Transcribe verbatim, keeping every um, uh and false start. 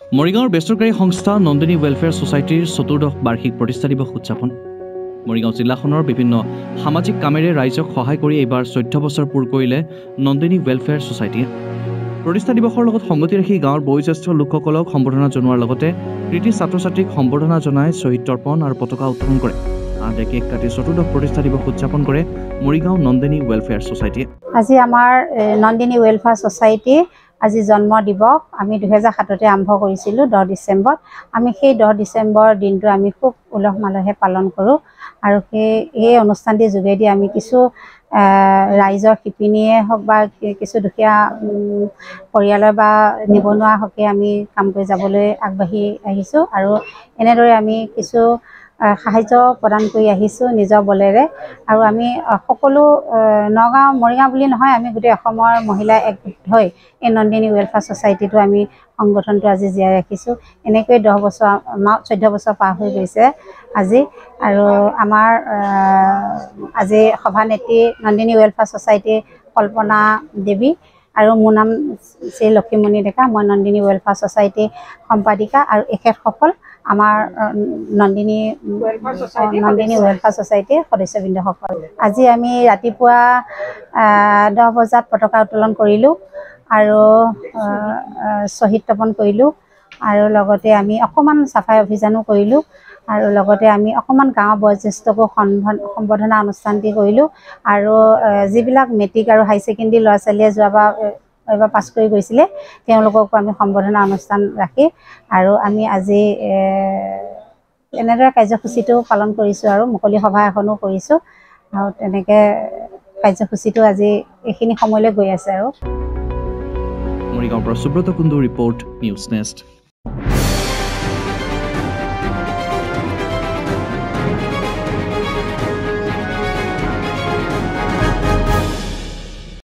মৰিগাঁৱৰ বেচৰকাৰী সংস্থা নন্দিনী ৱেলফেয়াৰ ছ'চাইটিৰ চতুৰ্দশ বাৰ্ষিক প্ৰতিষ্ঠা দিৱস উদযাপন। মৰিগাঁও জিলাখনৰ বিভিন্ন সামাজিক কামেৰে ৰাইজক সহায় কৰি এইবাৰ চৈধ্য বছৰ পূৰ কৰিলে নন্দিনী ৱেলফেয়াৰ ছ'চাইটিয়ে। প্ৰতিষ্ঠা দিৱসৰ লগত সংগতি ৰাখি গাঁৱৰ বয়োজ্যেষ্ঠ লোকসকলক সম্বৰ্ধনা জনোৱাৰ লগতে কৃতি ছাত্ৰ ছাত্ৰীক সম্বৰ্ধনা জনাই শ্বহীদ তৰ্পণ আৰু পতাকা উত্তোলন কৰে। আনহাতে কেক কাটি চতুৰ্দশ প্ৰতিষ্ঠা দিৱস উদযাপন কৰে মৰিগাঁও নন্দিনী ৱেলফেয়াৰ ছ'চাইটিয়ে। আজি আমাৰ নন্দিনী ৱেলফেয়াৰ ছ'চাইটি আজি জন্ম দিৱস আমি দুহেজাৰ সাততে আৰম্ভ কৰিছিলোঁ দহ ডিচেম্বৰত। আমি সেই দহ ডিচেম্বৰ দিনটো আমি খুব উলহ মালহে পালন কৰোঁ আৰু সেই এই অনুষ্ঠানটিৰ যোগেদি আমি কিছু ৰাইজৰ শিপিনীয়ে হওক বা কিছু দুখীয়া পৰিয়ালৰ বা নিবনুৱা হকে আমি কাম কৰি যাবলৈ আগবাঢ়ি আহিছোঁ আৰু এনেদৰে আমি কিছু সাহায্য প্ৰদান কৰি আহিছোঁ নিজৰ বলেৰে। আৰু আমি সকলো নগাঁও মৰিগাঁও বুলি নহয়, আমি গোটেই অসমৰ মহিলা একগোট হৈ এই নন্দিনী ৱেলফেয়াৰ ছ'চাইটিটো আমি সংগঠনটো আজি জীয়াই ৰাখিছোঁ। এনেকৈয়ে দহ বছৰ আমাৰ চৈধ্য বছৰ পাৰ হৈ গৈছে আজি। আৰু আমাৰ আজি সভানেত্ৰী নন্দিনী ৱেলফেয়াৰ ছ'চাইটিৰ কল্পনা দেৱী আৰু মোৰ নাম শ্ৰী লক্ষীমণি ডেকা। মই নন্দিনী ৱেলফেয়াৰ ছ'চাইটিৰ সম্পাদিকা আৰু এখেতসকল আমাৰ নন্দিনী নন্দিনী ৱেলফেয়াৰ ছ'চাইটিৰ সদস্যবৃন্দসকল। আজি আমি ৰাতিপুৱা দহ বজাত পতাকা উত্তোলন কৰিলোঁ আৰু শ্বহীদ তৰ্পণ কৰিলোঁ আৰু লগতে আমি অকণমান চাফাই অভিযানো কৰিলোঁ আৰু লগতে আমি অকণমান গাঁৱৰ বয়োজ্যেষ্ঠকো সম্বৰ্ধনা অনুষ্ঠানটি কৰিলোঁ আৰু যিবিলাক মেট্ৰিক আৰু হাই ছেকেণ্ডেৰী ল'ৰা ছোৱালীয়ে যোৱাবাৰ এইবাৰ পাছ কৰি গৈছিলে তেওঁলোককো আমি সম্বৰ্ধনা অনুষ্ঠান ৰাখি আৰু আমি আজি এনেদৰে কাৰ্যসূচীটো পালন কৰিছোঁ আৰু মুকলি সভা এখনো কৰিছোঁ আৰু তেনেকৈ কাৰ্যসূচীটো আজি এইখিনি সময়লৈ গৈ আছে আৰু। মৰিগাঁৱৰ পৰা Subrata Kundu report news nest.